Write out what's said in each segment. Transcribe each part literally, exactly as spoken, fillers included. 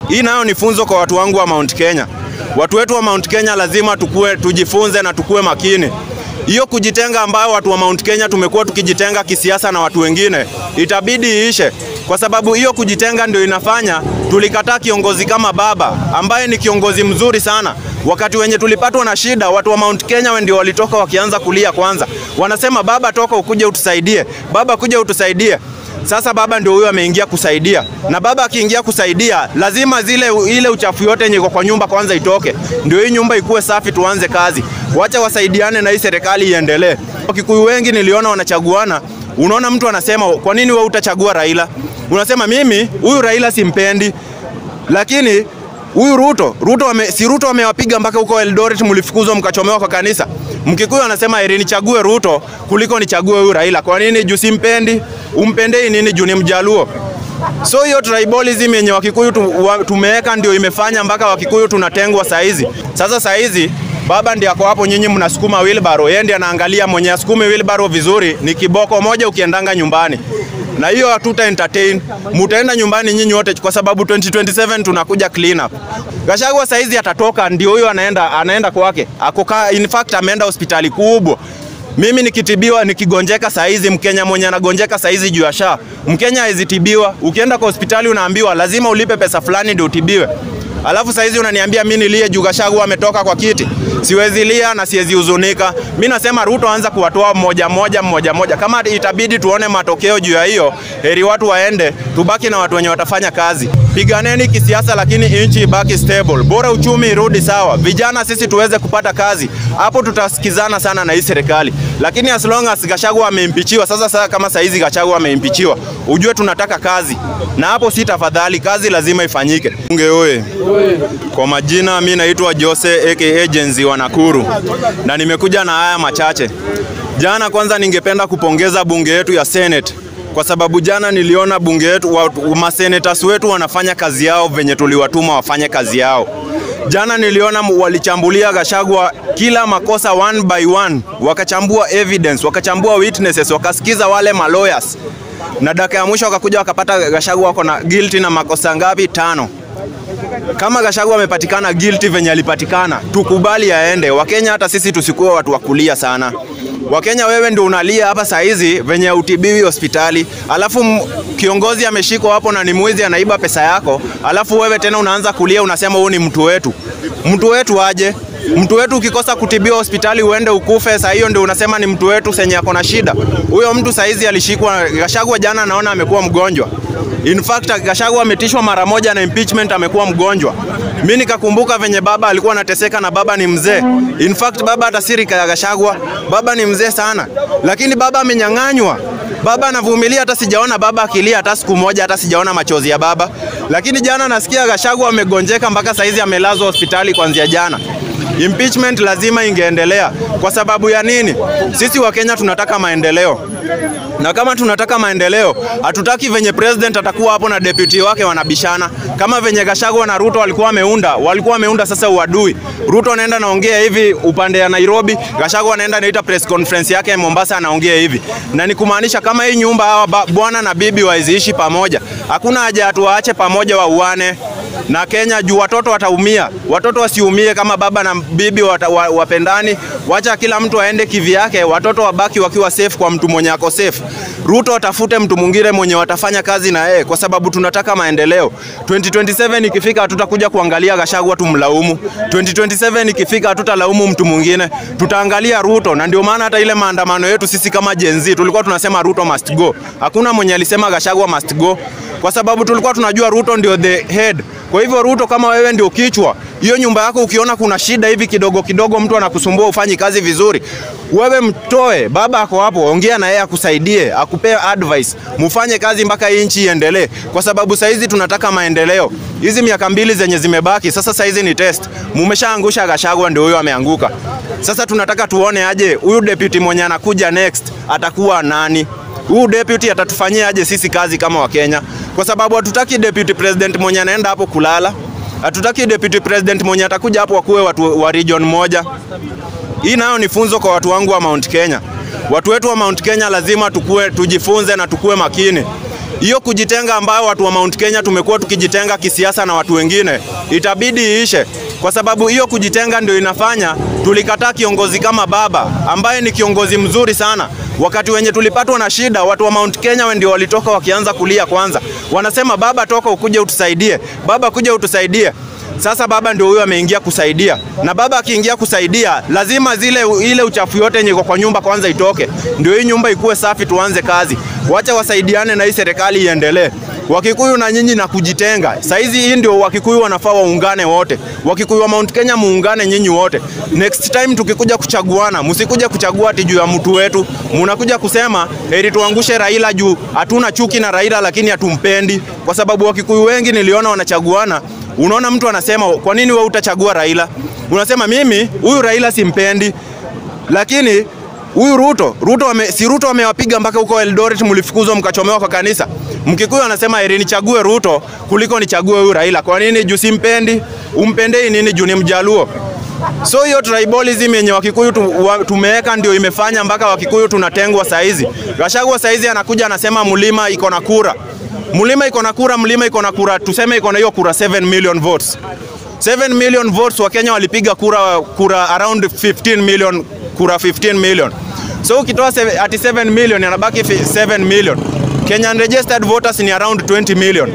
Hii nayo ni funzo kwa watu wangu wa Mount Kenya. Watu wetu wa Mount Kenya lazima tukue, tujifunze na tukue makini. Hiyo kujitenga ambayo watu wa Mount Kenya tumekuwa tukijitenga kisiasa na watu wengine, itabidi iishe. Kwa sababu hiyo kujitenga ndio inafanya tulikataa kiongozi kama baba, ambaye ni kiongozi mzuri sana. Wakati wenye tulipatwa na shida, watu wa Mount Kenya ndio walitoka wakianza kulia kwanza. Wanasema baba toka ukuje utusaidie, baba kuja utusaidie. Sasa baba ndio huyo ameingia kusaidia. Na baba akiingia kusaidia, lazima zile ile uchafu yote yenye iko kwa nyumba kwanza itoke. Ndio hii nyumba ikuwe safi tuanze kazi. Wacha wasaidiane na hii serikali iendelee. Wakikuyu wengi niliona wanachaguana. Unaona mtu anasema kwa nini wewe utachagua Raila? Unasema mimi huyu Raila simpendi. Lakini huyu Ruto, Ruto wame, si Ruto wamewapiga mpaka huko Eldoret mlifukuzwa mkachomewa kwa kanisa. Mkikuyu anasema heri nichague Ruto kuliko nichague huyu Raila. Kwa nini? Juu simpendi. Umpendei nini? Juu ni Mjaluo. So hiyo tribalism yenye Wakikuyu tumeweka ndio imefanya mpaka Wakikuyu tunatengwa saizi. Sasa saizi baba ndiye ako hapo, nyinyi mnasukuma wheelbarrow. Yeye ndiye anaangalia mwenye asukume wheelbarrow vizuri ni kiboko moja ukiendanga nyumbani. Na hiyo hatuta entertain. Mutaenda nyumbani nyinyi wote kwa sababu twenty twenty-seven tunakuja clean up. Gachagua saizi atatoka, ndio huyo anaenda anaenda kwake. Akoka, in fact ameenda hospitali kubwa. Mimi nikitibiwa nikigonjeka saizi, Mkenya mwenye anagonjeka saizi juu ya sha. Mkenya haizitibiwa. Ukienda kwa hospitali unaambiwa lazima ulipe pesa fulani ndio utibiwe. Alafu saizi unaniambia mimi nilie juu Gachagua ametoka kwa kiti. Siwezi lia na siwezi huzunika. Mimi nasema Ruto anza kuwatoa mmoja mmoja mmoja mmoja. Kama itabidi tuone matokeo juu ya hiyo, heri watu waende, tubaki na watu wenye watafanya kazi. Piganeni kisiasa lakini nchi ibaki stable. Bora uchumi irudi sawa. Vijana sisi tuweze kupata kazi. Hapo tutasikizana sana na hii serikali. Lakini as long as Gachagua ameimpichiwa, sasa sasa kama saizi Gachagua ameimpichiwa, ujue tunataka kazi. Na hapo si tafadhali, kazi lazima ifanyike. Bunge oye. Kwa majina mimi naitwa Jose aka Agency wa Nakuru. Na nimekuja na haya machache. Jana kwanza ningependa kupongeza bunge yetu ya Senate. Kwa sababu jana niliona bunge yetu wa, ma senators wetu wanafanya kazi yao venye tuliwatuma wafanye kazi yao. Jana niliona walichambulia Gachagua kila makosa one by one, wakachambua evidence, wakachambua witnesses, wakasikiza wale ma lawyers. Na dakika ya mwisho wakakuja wakapata Gachagua wako na guilty na makosa ngapi? Tano. Kama Gachagua amepatikana guilty venye alipatikana, tukubali aende. Wakenya hata sisi tusikuwe watu wakulia sana. Wakenya wewe ndio unalia hapa saizi venye utibiwi hospitali, alafu kiongozi ameshikwa hapo na ni mwizi anaiba pesa yako, alafu wewe tena unaanza kulia unasema huyu ni mtu wetu. Mtu wetu aje? Mtu wetu ukikosa kutibiwa hospitali uende ukufe, sasa hiyo ndio unasema ni mtu wetu senye ako na shida. Huyo mtu saizi alishikwa. Gachagua jana naona amekuwa mgonjwa. In fact Gachagua ametishwa mara moja na impeachment, amekuwa mgonjwa. Mimi nikakumbuka venye baba alikuwa anateseka na baba ni mzee. In fact baba hata siri ya Gachagua, baba ni mzee sana. Lakini baba amenyang'anywa. Baba anavumilia, hata sijaona baba akilia hata siku moja, hata sijaona machozi ya baba. Lakini jana nasikia Gachagua amegonjeka mpaka saizi amelazwa hospitali kuanzia jana. Impeachment lazima ingeendelea. Kwa sababu ya nini? Sisi wa Kenya tunataka maendeleo. Na kama tunataka maendeleo, hatutaki venye president atakuwa hapo na deputy wake wanabishana. Kama venye Gachagua na Ruto walikuwa wameunda, walikuwa wameunda sasa uadui. Ruto anaenda naongea hivi upande ya Nairobi, Gachagua anaenda anaita press conference yake Mombasa anaongea hivi. Na ni kumaanisha kama hii nyumba hawa bwana na bibi waiziishi pamoja, hakuna haja tuwaache pamoja wauane. Na Kenya juu watoto wataumia. Watoto wasiumie kama baba na bibi wata, wa, wapendani. Wacha kila mtu aende kivi yake, watoto wabaki wakiwa safe kwa mtu mwenye ako safe. Ruto atafute mtu mwingine mwenye watafanya kazi na yeye kwa sababu tunataka maendeleo. twenty twenty-seven ikifika hatutakuja kuangalia Gachagua tumlaumu. twenty twenty-seven ikifika hatutalaumu mtu mwingine. Tutaangalia Ruto, na ndio maana hata ile maandamano yetu sisi kama Gen Z tulikuwa tunasema Ruto must go. Hakuna mwenye alisema Gachagua must go kwa sababu tulikuwa tunajua Ruto ndio the head. Kwa hivyo Ruto, kama wewe ndio kichwa, hiyo nyumba yako ukiona kuna shida hivi kidogo kidogo, mtu anakusumbua ufanyi kazi vizuri, wewe mtoe, baba ako hapo, ongea na yeye akusaidie, akupea advice, mufanye kazi mpaka nchi iendelee. Kwa sababu saizi tunataka maendeleo. Hizi miaka mbili zenye zimebaki, sasa saizi ni test. Mumeshaangusha Gachagua, ndio huyo ameanguka. Sasa tunataka tuone aje huyu deputy mwenye anakuja next atakuwa nani? Huyu deputy atatufanyia aje sisi kazi kama wa Kenya? Kwa sababu hatutaki deputy president mwenye anaenda hapo kulala. Hatutaki deputy president mwenye atakuja hapo wakuwe watu wa region moja. Hii nayo ni funzo kwa watu wangu wa Mount Kenya. Watu wetu wa Mount Kenya lazima tukue, tujifunze na tukue makini. Hiyo kujitenga ambayo watu wa Mount Kenya tumekuwa tukijitenga kisiasa na watu wengine itabidi iishe, kwa sababu hiyo kujitenga ndio inafanya tulikataa kiongozi kama baba ambaye ni kiongozi mzuri sana. Wakati wenye tulipatwa na shida, watu wa Mount Kenya ndio walitoka wakianza kulia kwanza. Wanasema baba, toka ukuje utusaidie, baba kuja utusaidie. Sasa baba ndio huyo ameingia kusaidia, na baba akiingia kusaidia lazima zile ile uchafu yote yenye kwa nyumba kwanza itoke, ndio hii nyumba ikuwe safi, tuanze kazi. Wacha wasaidiane na hii serikali iendelee. Wakikuyu na nyinyi na kujitenga. Saizi hii ndio Wakikuyu wanafaa waungane wote. Wakikuyu wa Mount Kenya muungane nyinyi wote. Next time tukikuja kuchaguana, msikuja kuchagua ati juu ya mtu wetu. Mnakuja kusema heri tuangushe Raila juu hatuna chuki na Raila lakini hatumpendi. Kwa sababu Wakikuyu wengi niliona wanachaguana. Unaona mtu anasema kwa nini wewe utachagua Raila? Unasema mimi huyu Raila simpendi. Lakini huyu Ruto, Ruto wame, si Ruto wamewapiga mpaka huko Eldoret mlifukuzwa mkachomewa kwa kanisa. Mkikuyu anasema heri nichague Ruto kuliko nichague huyu Raila. Kwa nini? Juu simpendi. Umpendei nini juu ni Mjaluo? So hiyo tribalism yenye Wakikuyu tumeweka ndio imefanya mpaka Wakikuyu tunatengwa saizi. Gachagua saizi anakuja anasema mlima iko na kura. Mlima iko na kura, mlima iko na kura, tuseme iko na hiyo kura seven million votes. seven million votes wa Kenya walipiga kura kura around fifteen million, kura fifteen million. So ukitoa ati seven million yanabaki seven million. Kenyan registered voters ni around twenty million.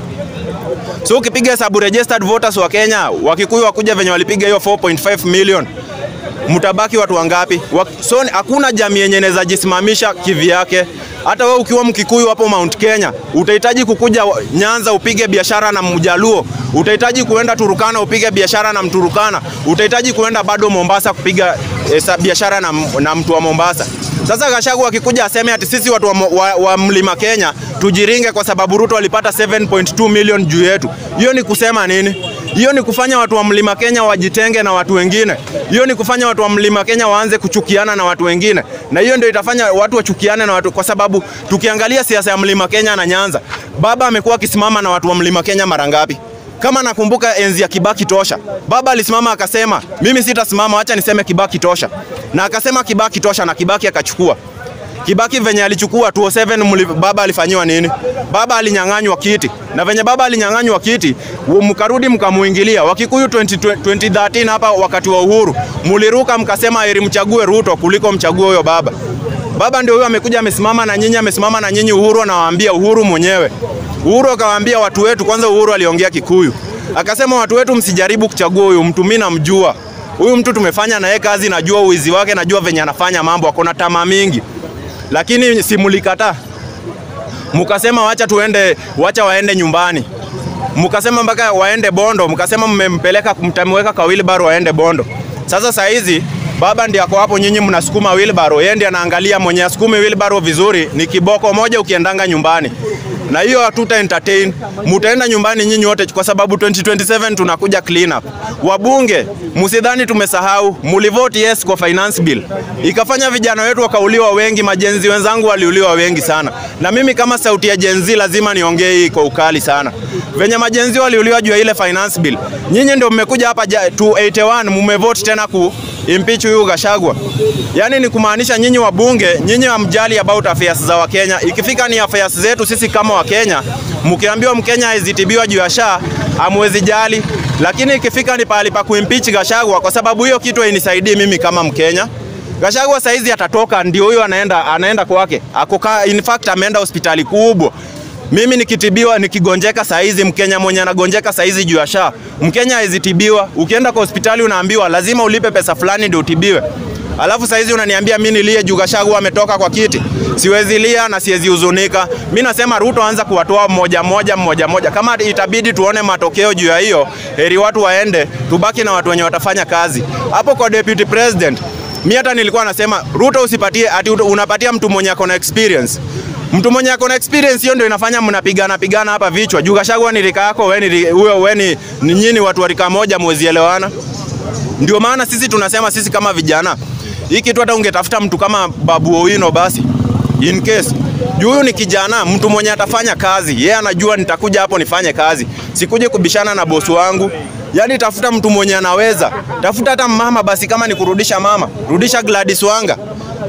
So ukipiga hesabu registered voters wa Kenya, Wakikuyu wakuja venye walipiga hiyo four point five million, mtabaki watu wangapi? So hakuna jamii yenye inaweza jisimamisha kivyake. Hata wewe ukiwa Mkikuyu hapo Mount Kenya, utahitaji kukuja Nyanza upige biashara na Mjaluo, utahitaji kuenda Turukana upige biashara na Mturukana, utahitaji kuenda bado Mombasa kupiga e, biashara na, na mtu wa Mombasa. Sasa Gachagua akikuja aseme ati sisi watu wa, wa, wa Mlima Kenya tujiringe kwa sababu Ruto alipata seven point two million juu yetu. Hiyo ni kusema nini? Hiyo ni kufanya watu wa Mlima Kenya wajitenge na watu wengine. Hiyo ni kufanya watu wa Mlima Kenya waanze kuchukiana na watu wengine. Na hiyo ndio itafanya watu wachukiane na watu, kwa sababu tukiangalia siasa ya Mlima Kenya na Nyanza, baba amekuwa akisimama na watu wa Mlima Kenya mara ngapi? Kama nakumbuka enzi ya Kibaki tosha, baba alisimama akasema mimi sitasimama, acha niseme Kibaki tosha. Na akasema Kibaki tosha na Kibaki akachukua. Kibaki venye alichukua two oh seven, baba alifanyiwa nini? Baba alinyang'anywa kiti. Na venye baba alinyang'anywa kiti, mkarudi mkamuingilia. Wakikuyu twenty thirteen hapa wakati wa uhuru, muliruka mkasema heri mchague Ruto kuliko mchague huyo baba. Baba ndio huyo amekuja amesimama na nyinyi, amesimama na nyinyi Uhuru, anawaambia Uhuru mwenyewe. Uhuru akawaambia watu wetu, kwanza Uhuru aliongea Kikuyu. Akasema watu wetu msijaribu kuchagua huyu mtu, mimi namjua. Huyu mtu tumefanya na yeye kazi, najua uizi wake, najua venye anafanya mambo, akona tamaa mingi. Lakini simulikataa. Mukasema wacha tuende, wacha waende nyumbani. Mukasema mpaka waende Bondo, mukasema mmempeleka mtamweka kwa wheelbarrow waende Bondo. Sasa saa hizi baba ndiye ako hapo, nyinyi mnasukuma wheelbarrow, yeye ndiye anaangalia mwenye asukume wheelbarrow vizuri ni kiboko moja ukiendanga nyumbani. Na hiyo hatuta entertain, mutaenda nyumbani nyinyi wote, kwa sababu twenty twenty-seven tunakuja clean up. Wabunge, msidhani tumesahau, mulivote yes kwa finance bill. Ikafanya vijana wetu wakauliwa wengi, majenzi wenzangu waliuliwa wengi sana. Na mimi kama sauti ya jenzi lazima niongee hii kwa ukali sana. Venye majenzi waliuliwa juu ya ile finance bill, nyinyi ndio mmekuja hapa two eighty-one mumevote tena ku impeach huyu Gachagua. Yani ni kumaanisha nyinyi wabunge, nyinyi hamjali about affairs za Wakenya. Ikifika ni affairs zetu sisi kama Wakenya, mkiambiwa Mkenya haizitibiwa juu ya sha, hamwezi jali. Lakini ikifika ni pahali pa kuimpeach Gachagua, kwa sababu hiyo kitu hainisaidii mimi kama Mkenya. Gachagua saizi atatoka, ndio huyo anaenda anaenda kwake. Akoka, in fact ameenda hospitali kubwa. Mimi nikitibiwa nikigonjeka saizi, Mkenya mwenye anagonjeka saizi juu ya sha, Mkenya haizitibiwa. Ukienda kwa hospitali unaambiwa lazima ulipe pesa fulani ndio utibiwe. Alafu saizi unaniambia mimi nilie juu Gachagua ametoka kwa kiti. Siwezi lia na siwezi huzunika. Mimi nasema Ruto anza kuwatoa mmoja mmoja mmoja mmoja. Kama itabidi tuone matokeo juu ya hiyo, heri watu waende, tubaki na watu wenye watafanya kazi. Hapo kwa deputy president, mimi hata nilikuwa nasema Ruto usipatie ati unapatia mtu mwenye ako na experience. Mtu mwenye ako na experience hiyo ndio inafanya mnapigana pigana hapa vichwa. Juu Gachagua ni rika yako, wewe ni wewe wewe ni nyinyi watu wa rika moja, mwezi elewana. Ndio maana sisi tunasema sisi kama vijana, hii kitu hata ungetafuta mtu kama Babu Owino basi. In case juu huyu ni kijana, mtu mwenye atafanya kazi, yeye yeah, anajua nitakuja hapo nifanye kazi. Sikuje kubishana na bosi wangu. Yaani tafuta mtu mwenye anaweza. Tafuta hata mama basi, kama ni kurudisha mama, rudisha Gladys Wanga.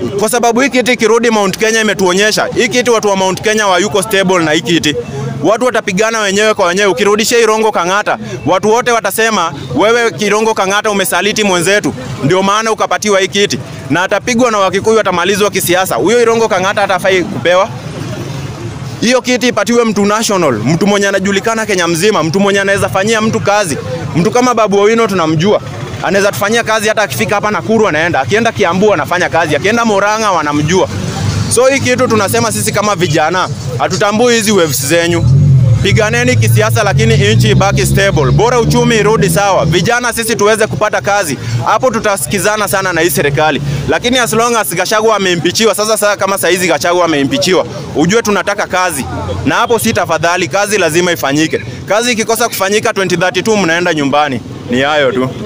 kwa sababu hii kiti kirudi Mount Kenya imetuonyesha hii kiti watu wa Mount Kenya wa yuko stable na hii kiti. Watu watapigana wenyewe kwa wenyewe. Ukirudisha Irongo Kang'ata, watu wote watasema wewe Kirongo Kang'ata umesaliti mwenzetu, ndio maana ukapatiwa hii kiti. Na atapigwa na Wakikuyu, atamalizwa kisiasa. Huyo Irongo Kang'ata hatafai kupewa hiyo kiti, ipatiwe mtu national, mtu mwenye anajulikana Kenya mzima, mtu mwenye anaweza fanyia mtu kazi. Mtu kama Babu Owino tunamjua. Anaweza tufanyia kazi, hata akifika hapa Nakuru anaenda, akienda Kiambu anafanya kazi, akienda Murang'a wanamjua. So hii kitu tunasema sisi kama vijana, hatutambui hizi waves zenyu. Piganeni kisiasa, lakini nchi ibaki stable. Bora uchumi irudi sawa. Vijana sisi tuweze kupata kazi. Hapo tutasikizana sana na hii serikali. Lakini as long as Gachagua ameimpichiwa, sasa sasa kama saizi Gachagua ameimpichiwa, ujue tunataka kazi. Na hapo si tafadhali, kazi lazima ifanyike. Kazi ikikosa kufanyika twenty thirty-two mnaenda nyumbani. Ni hayo tu.